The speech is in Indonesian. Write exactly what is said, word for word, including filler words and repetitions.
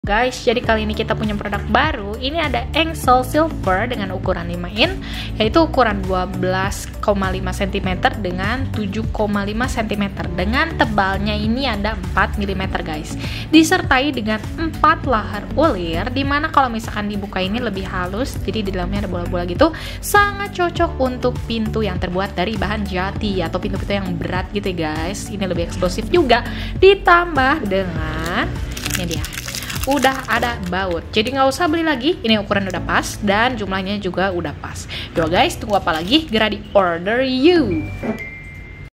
Guys, jadi kali ini kita punya produk baru. Ini ada Engsel Silver dengan ukuran lima in, yaitu ukuran dua belas koma lima sentimeter dengan tujuh koma lima sentimeter. Dengan tebalnya ini ada empat milimeter guys. Disertai dengan empat layer ulir, dimana kalau misalkan dibuka ini lebih halus, jadi di dalamnya ada bola-bola gitu. Sangat cocok untuk pintu yang terbuat dari bahan jati atau pintu-pintu yang berat gitu ya guys. Ini lebih eksklusif juga. Ditambah dengan ini dia, udah ada baut, jadi nggak usah beli lagi. Ini ukuran udah pas dan jumlahnya juga udah pas. Yo guys, tunggu apa lagi? Segera di order you.